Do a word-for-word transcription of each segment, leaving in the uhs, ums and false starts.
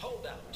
Hold out.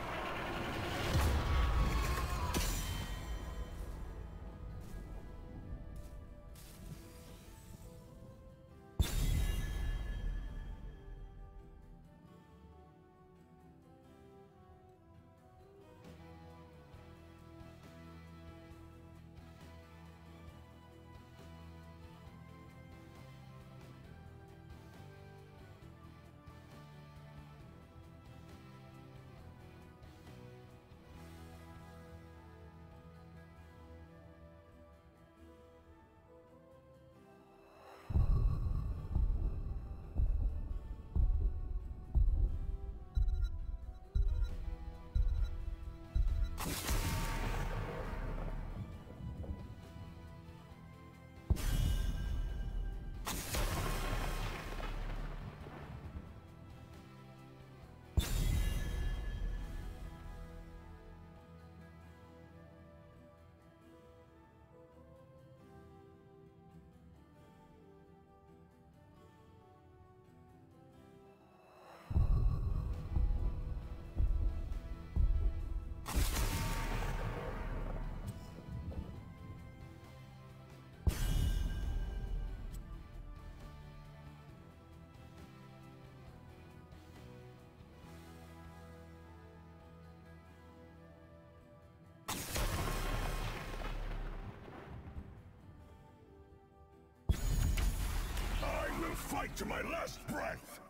Fight to my last breath!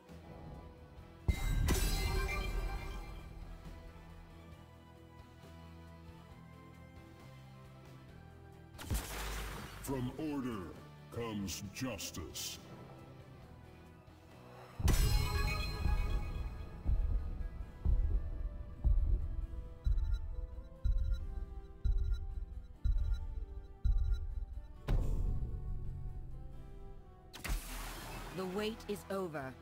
From order comes justice. The wait is over.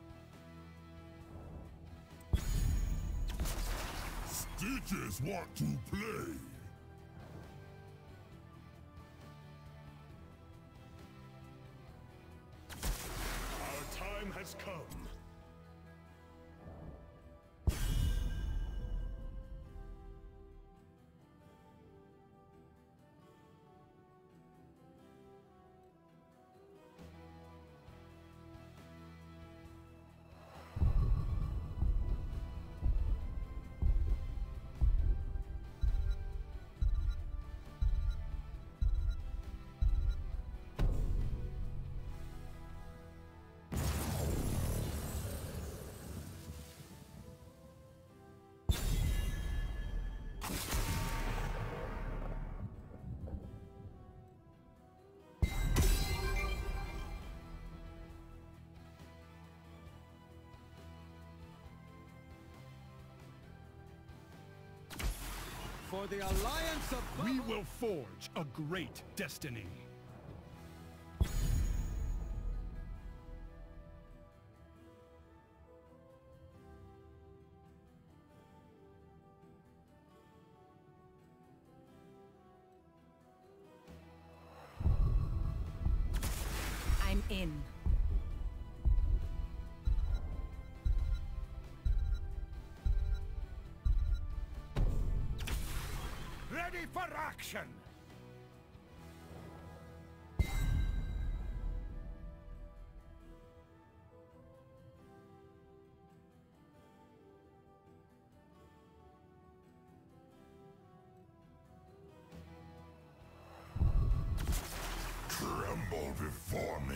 Stitches want to play. Our time has come. For the Alliance of... We will forge a great destiny. I'm in. Ready for action! Tremble before me.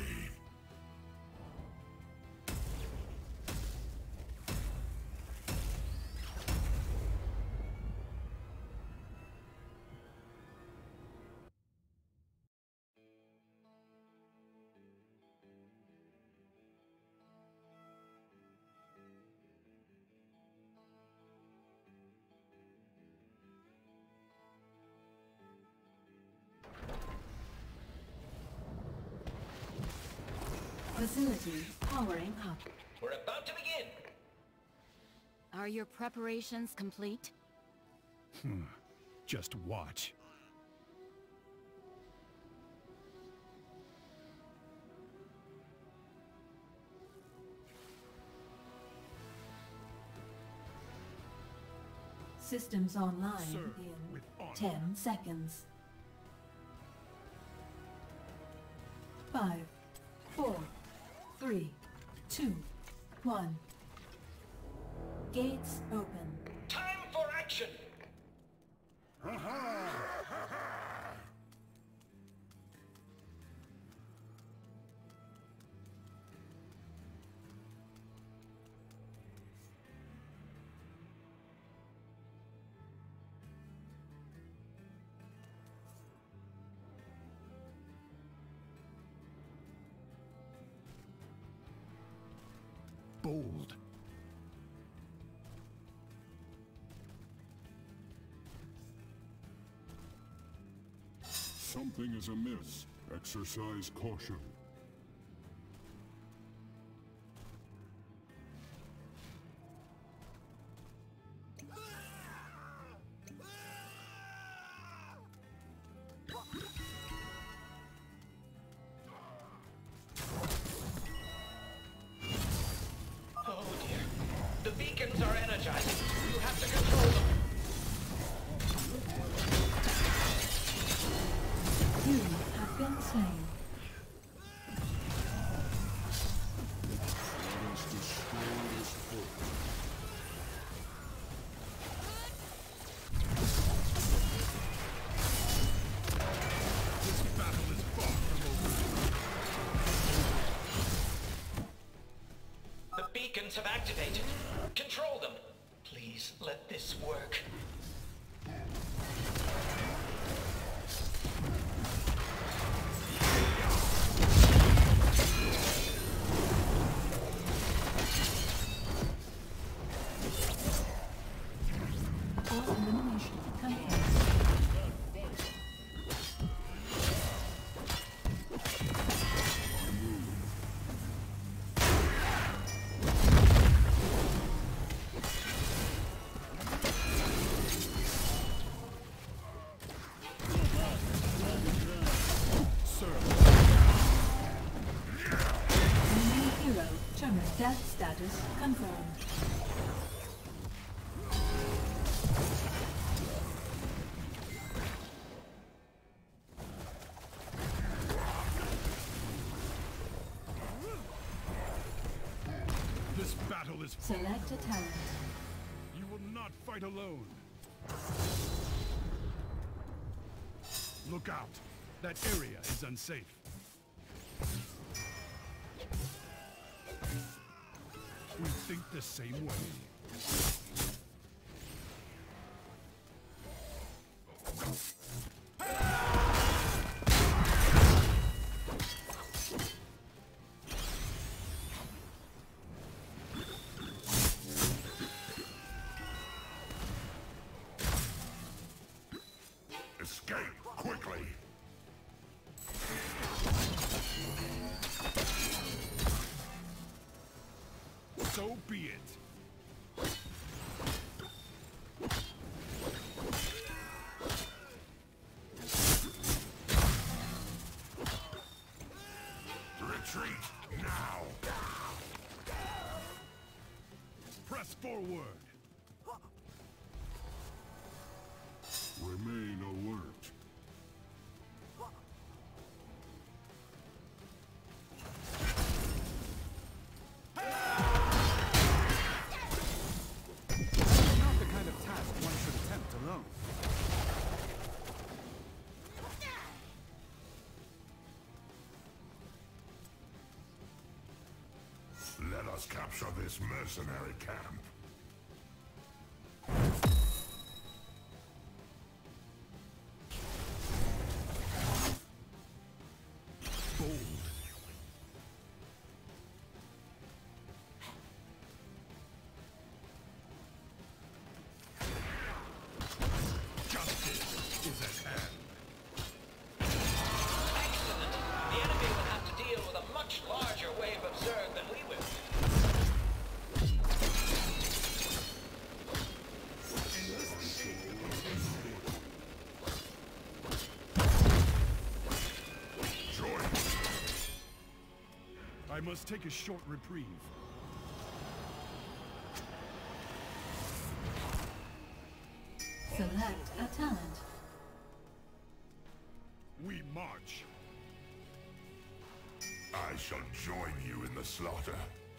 Facility powering up. We're about to begin. Are your preparations complete? Hmm. Just watch. Systems online Serve in with honor. ten seconds. Five, four, three, two, one. Gates open. Time for action! Bold. Something is amiss. Exercise caution. Oh dear. The beacons are energized. You have to control them. You have been slain. Let us destroy this fort. This battle is far from over. The beacons have activated. Control them. Please let this work. All elimination confirmed. Enemy hero, German death status confirmed. This battle is far. Select a talent. You will not fight alone. Look out. That area is unsafe. We think the same way. Escape quickly. So be it. Retreat now. Press forward. Remain alert. Not the kind of task one should attempt alone. Let us capture this mercenary camp. Bold. Justice is at hand. Excellent. The enemy will have to deal with a much larger wave of Zerg than we will. Join. I must take a short reprieve. Select a talent. We march. I shall join you in the slaughter.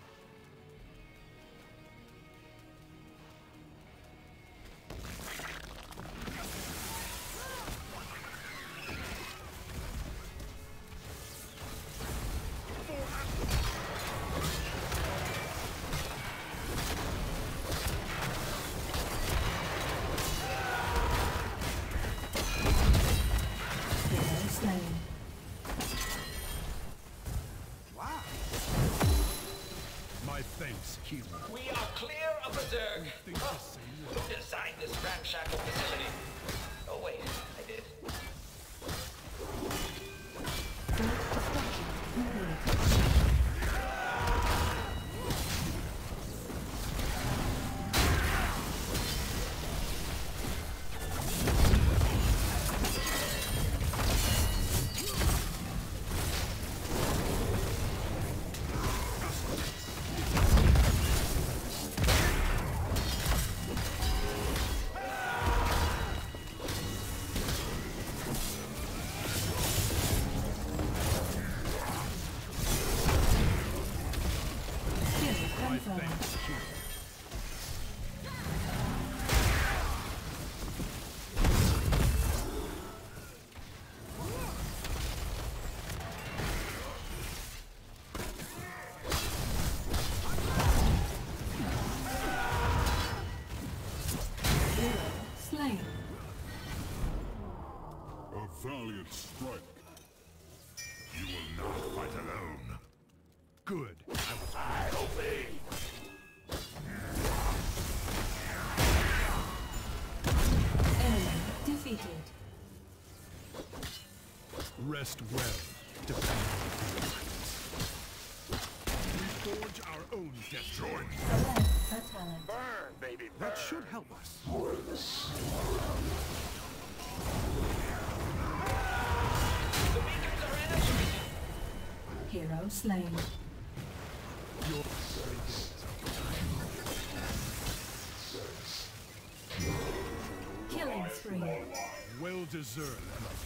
Hero slain. Wow. My thanks, hero. We are clear of Berserk. Think the Huh. same way. Who designed this ramshackle facility? Oh wait, I did. Fort destruction complete. Kill My confirmed. thanks, hero. Hero slain. A valiant strike. You will not fight alone. Good. I was I obey. Enemy defeated. rest well, depending on the We forge our own destiny. Select a talent. Burn, baby, burn. That should help us. The beacons are energy. Hero slain. Your Killing spree. well deserved.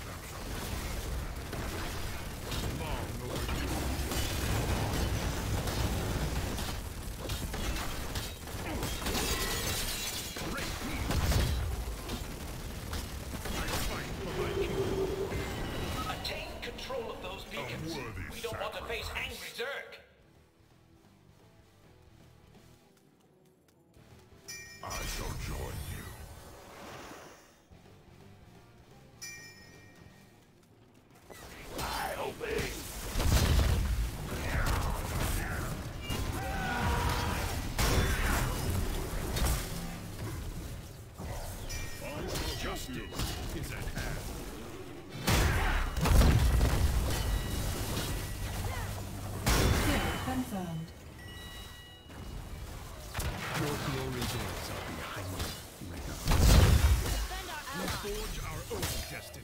Long overdue. Great deeds. I fight for my kingdom. Attain control of those beacons. worthy We don't want to face sacrifice. angry Zerg. I shall join you. I obey. Justice is at hand. Kill confirmed. Your glory days are behind you, Mega. We forge our own destiny.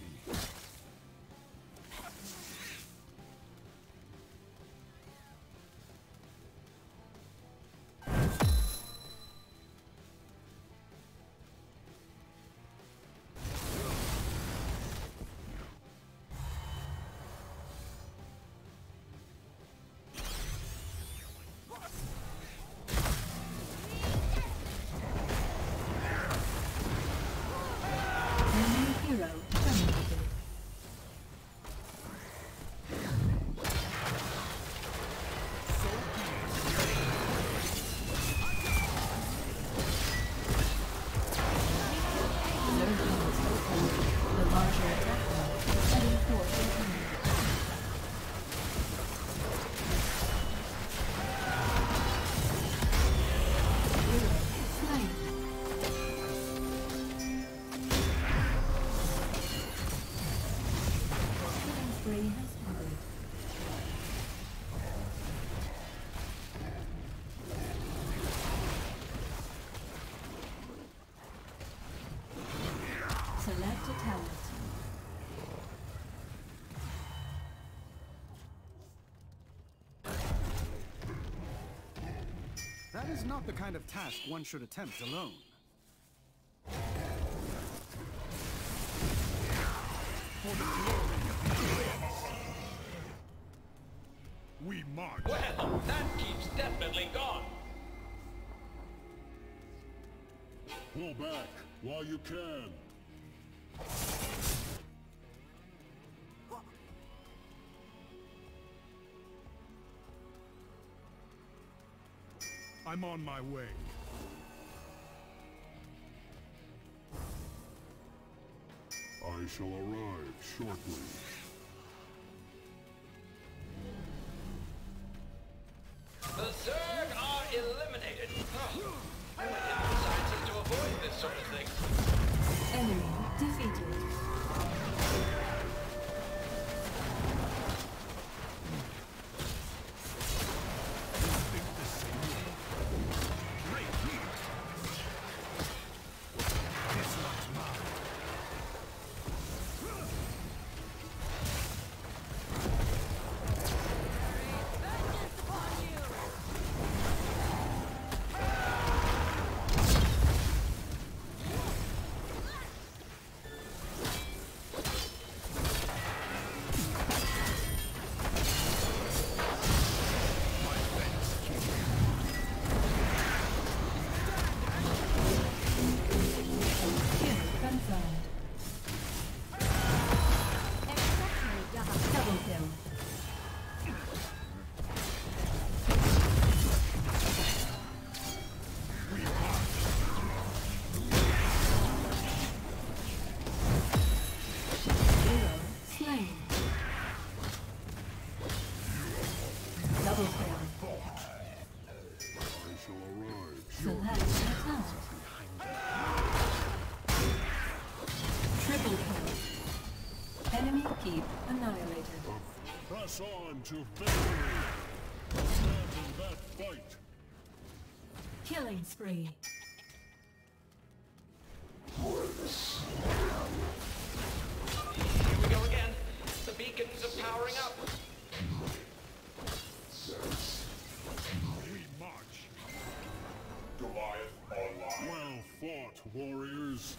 Enemy hero terminated. Zerg units open. The larger attack mode is heading towards the enemy. Hero slain. Killing spree has ended. Select a talent. That is not the kind of task one should attempt alone. For the glory of the Alliance. We march. Well, that keeps definitely gone. Pull back while you can. I'm on my way. I shall arrive shortly. The Zerg are eliminated. Oh, I went into sciences to avoid this sort of thing. Enemy defeated. Select attack. Triple kill. Enemy keep annihilated. Press on to victory. Stand in that fight. Killing spree. Here we go again. The beacons are powering up. We march. Goliath online. Well fought, warriors.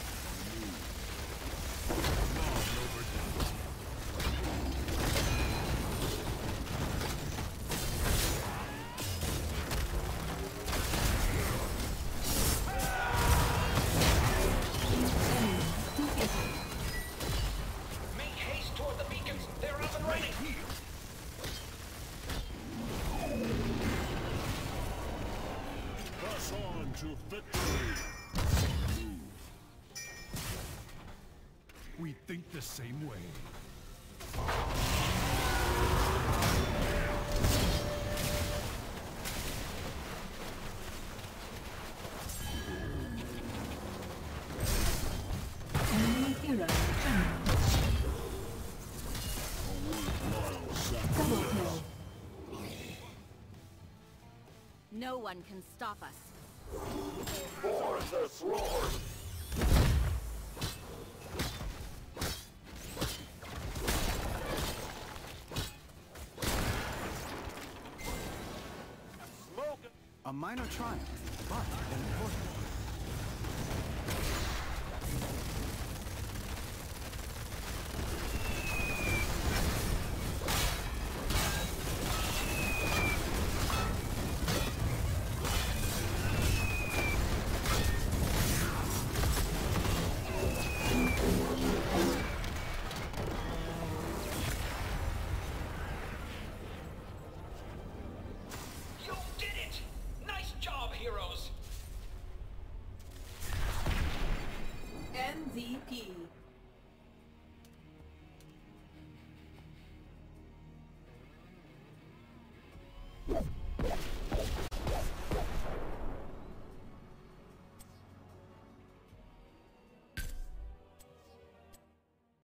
Make haste toward the beacons. They're up and running. Press on to victory. We think the same way. Enemy hero down. Double kill. No one can stop us. A minor triumph, but an important one. You did it! Nice job, heroes! M V P.